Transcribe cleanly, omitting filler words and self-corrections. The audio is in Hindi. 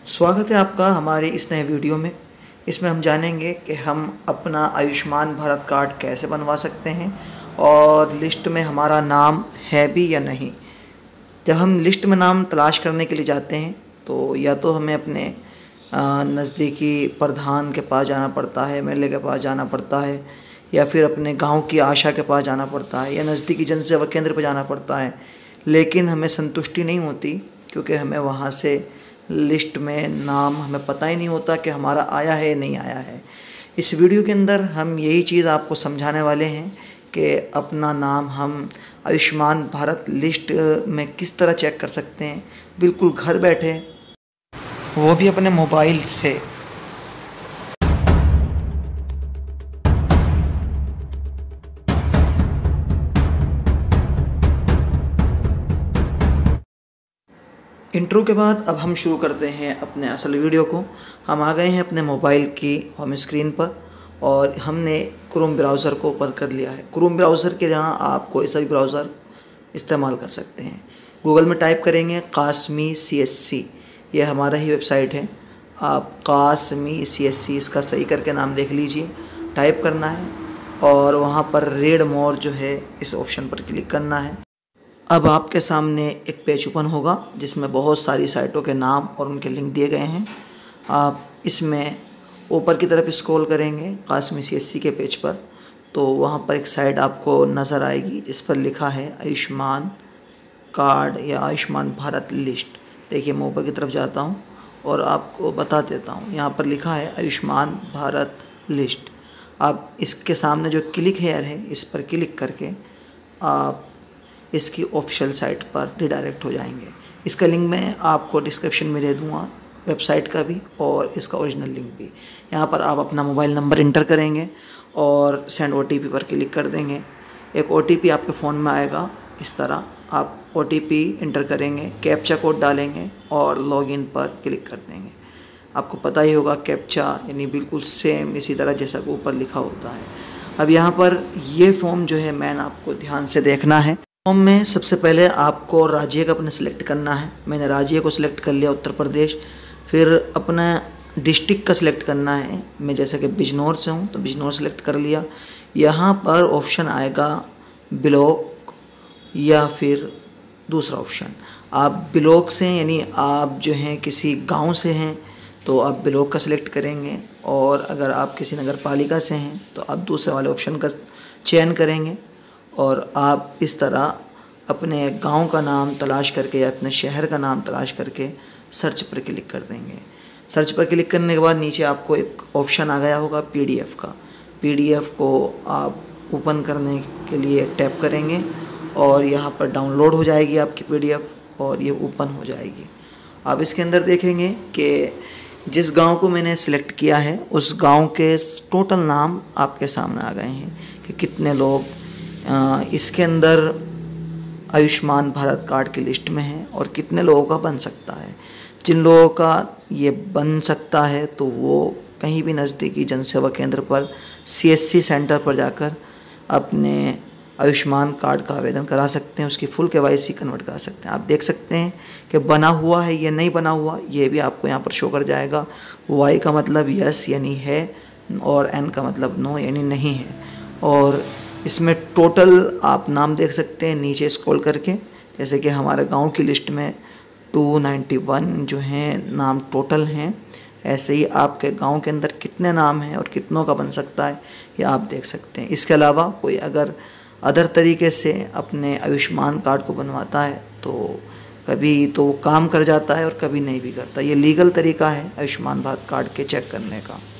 स्वागत है आपका हमारे इस नए वीडियो में। इसमें हम जानेंगे कि हम अपना आयुष्मान भारत कार्ड कैसे बनवा सकते हैं और लिस्ट में हमारा नाम है भी या नहीं। जब हम लिस्ट में नाम तलाश करने के लिए जाते हैं तो या तो हमें अपने नज़दीकी प्रधान के पास जाना पड़ता है, एमएलए के पास जाना पड़ता है, या फिर अपने गांव की आशा के पास जाना पड़ता है, या नज़दीकी जनसेवा केंद्र पर जाना पड़ता है। लेकिन हमें संतुष्टि नहीं होती क्योंकि हमें वहाँ से लिस्ट में नाम हमें पता ही नहीं होता कि हमारा आया है नहीं आया है। इस वीडियो के अंदर हम यही चीज़ आपको समझाने वाले हैं कि अपना नाम हम आयुष्मान भारत लिस्ट में किस तरह चेक कर सकते हैं, बिल्कुल घर बैठे, वो भी अपने मोबाइल से। इंट्रो के बाद अब हम शुरू करते हैं अपने असल वीडियो को। हम आ गए हैं अपने मोबाइल की होम स्क्रीन पर और हमने क्रोम ब्राउज़र को ओपन कर लिया है। क्रोम ब्राउज़र के जहाँ आप कोई सा भी ब्राउज़र इस्तेमाल कर सकते हैं। गूगल में टाइप करेंगे कासमी CSC, यह हमारा ही वेबसाइट है। आप कासमी CSC इसका सही करके नाम देख लीजिए, टाइप करना है और वहाँ पर रीड मोर जो है इस ऑप्शन पर क्लिक करना है। अब आपके सामने एक पेज ओपन होगा जिसमें बहुत सारी साइटों के नाम और उनके लिंक दिए गए हैं। आप इसमें ऊपर की तरफ स्क्रॉल करेंगे कासमी CSC के पेज पर तो वहाँ पर एक साइट आपको नज़र आएगी जिस पर लिखा है आयुष्मान कार्ड या आयुष्मान भारत लिस्ट। देखिए मैं ऊपर की तरफ जाता हूँ और आपको बता देता हूँ। यहाँ पर लिखा है आयुष्मान भारत लिस्ट। आप इसके सामने जो क्लिक हेयर है इस पर क्लिक करके आप इसकी ऑफिशियल साइट पर रिडायरेक्ट हो जाएंगे। इसका लिंक मैं आपको डिस्क्रिप्शन में दे दूँगा, वेबसाइट का भी और इसका ओरिजिनल लिंक भी। यहाँ पर आप अपना मोबाइल नंबर इंटर करेंगे और सेंड OTP पर क्लिक कर देंगे। एक OTP आपके फ़ोन में आएगा। इस तरह आप OTP इंटर करेंगे, कैप्चा कोड डालेंगे और लॉगिन पर क्लिक कर देंगे। आपको पता ही होगा कैप्चा यानी बिल्कुल सेम इसी तरह जैसा कि ऊपर लिखा होता है। अब यहाँ पर ये फॉर्म जो है मैन आपको ध्यान से देखना है। फॉर्म में सबसे पहले आपको राज्य का अपने सेलेक्ट करना है। मैंने राज्य को सिलेक्ट कर लिया उत्तर प्रदेश। फिर अपना डिस्ट्रिक्ट का सिलेक्ट करना है। मैं जैसे कि बिजनौर से हूँ तो बिजनौर सेलेक्ट कर लिया। यहाँ पर ऑप्शन आएगा ब्लॉक या फिर दूसरा ऑप्शन। आप ब्लॉक से यानी आप जो हैं किसी गांव से हैं तो आप ब्लॉक का सिलेक्ट करेंगे, और अगर आप किसी नगर पालिका से हैं तो आप दूसरे वाले ऑप्शन का चयन करेंगे और आप इस तरह अपने गांव का नाम तलाश करके या अपने शहर का नाम तलाश करके सर्च पर क्लिक कर देंगे। सर्च पर क्लिक करने के बाद नीचे आपको एक ऑप्शन आ गया होगा PDF का। PDF को आप ओपन करने के लिए टैप करेंगे और यहाँ पर डाउनलोड हो जाएगी आपकी PDF और ये ओपन हो जाएगी। आप इसके अंदर देखेंगे कि जिस गांव को मैंने सिलेक्ट किया है उस गांव के टोटल नाम आपके सामने आ गए हैं कि कितने लोग इसके अंदर आयुष्मान भारत कार्ड की लिस्ट में हैं और कितने लोगों का बन सकता है। जिन लोगों का ये बन सकता है तो वो कहीं भी नज़दीकी जनसेवा केंद्र पर CSC सेंटर पर जाकर अपने आयुष्मान कार्ड का आवेदन करा सकते हैं, उसकी फुल KYC कन्वर्ट करा सकते हैं। आप देख सकते हैं कि बना हुआ है या नहीं बना हुआ, ये भी आपको यहाँ पर शो कर जाएगा। Y का मतलब यस यानी है और N का मतलब नो यानी नहीं है। और इसमें टोटल आप नाम देख सकते हैं नीचे स्क्रॉल करके, जैसे कि हमारे गांव की लिस्ट में 291 जो हैं नाम टोटल हैं। ऐसे ही आपके गांव के अंदर कितने नाम हैं और कितनों का बन सकता है ये आप देख सकते हैं। इसके अलावा कोई अगर अदर तरीके से अपने आयुष्मान कार्ड को बनवाता है तो कभी तो काम कर जाता है और कभी नहीं भी करता। ये लीगल तरीका है आयुष्मान भारत कार्ड के चेक करने का।